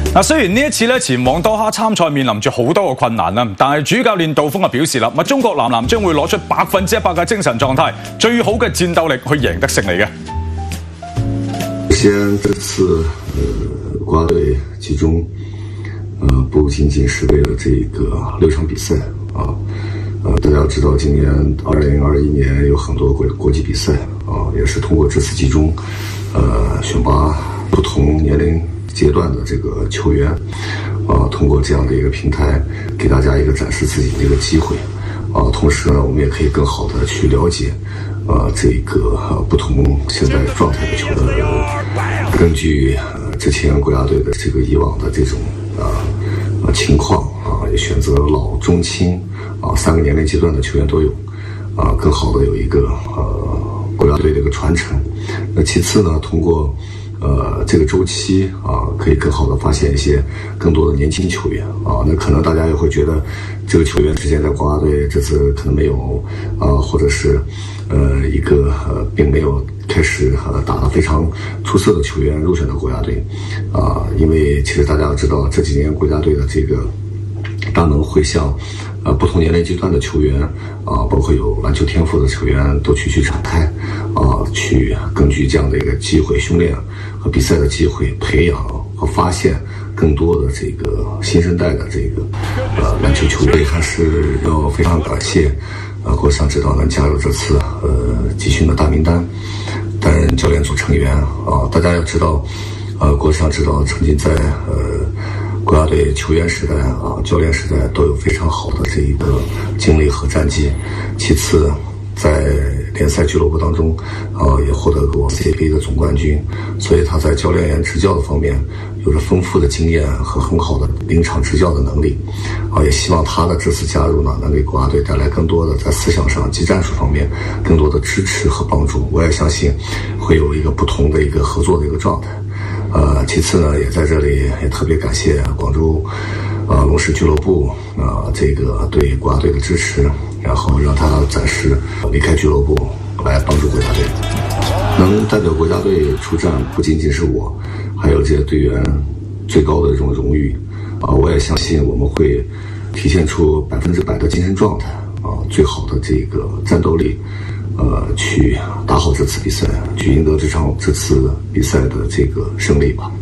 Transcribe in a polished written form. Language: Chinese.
雖然呢一次咧前往多哈參賽面臨住好多個困難啦，但係主教練杜鋒表示啦，中國男籃將會攞出100%嘅精神狀態，最好嘅戰鬥力去贏得勝利嘅。 首先，這次國家隊集中，不僅僅是為了這個6場比賽啊，大家要知道，今年2021年有很多國際比賽啊，也是通過這次集中，選拔不同年齡階段的這個球員，通過這樣的一個平台，給大家一個展示自己的一個機會，同時呢，我們也可以更好的去了解，這個不同現在狀態的球員，根據之前國家隊的這個以往的這種情況也選擇老中青3個年齡階段的球員都有，更好的有一個國家隊的一個傳承。那其次呢，通過這個週期可以更好的發現一些更多的年輕球員那可能大家也會覺得這個球員之前在國家隊這次可能沒有或者是一個並沒有開始打得非常出色的球員入選到國家隊因為其實大家要知道這幾年國家隊的這個大門會向不同年齡階段的球員包括有籃球天賦的球員都去敞開去根據這樣的一個機會訓練和比賽的機會培養和發現更多的這個新生代的這個籃球球隊還是要非常感謝國翔指導能加入這次集訓的大名單擔任教練組成員大家要知道國翔指導曾經在國家隊球員時代教練時代都有非常好的這一個經歷和戰績其次在聯賽俱樂部當中也獲得過 CBA 的總冠軍所以他在教練員執教的方面有着豐富的經驗和很好的臨場執教的能力也希望他的這次加入呢能給國家隊帶來更多的在思想上及戰術方面更多的支持和幫助我也相信會有一個不同的一個合作的一個狀態其次呢也在這裡也特別感謝廣州龍獅俱樂部這個對國家隊的支持然後讓他暫時離開俱樂部來幫助國家隊能代表國家隊出戰不僅僅是我還有這些隊員最高的這種榮譽我也相信我們會體現出100%的精神狀態最好的這個戰鬥力去打好這次比賽去贏得這次比賽的這個勝利吧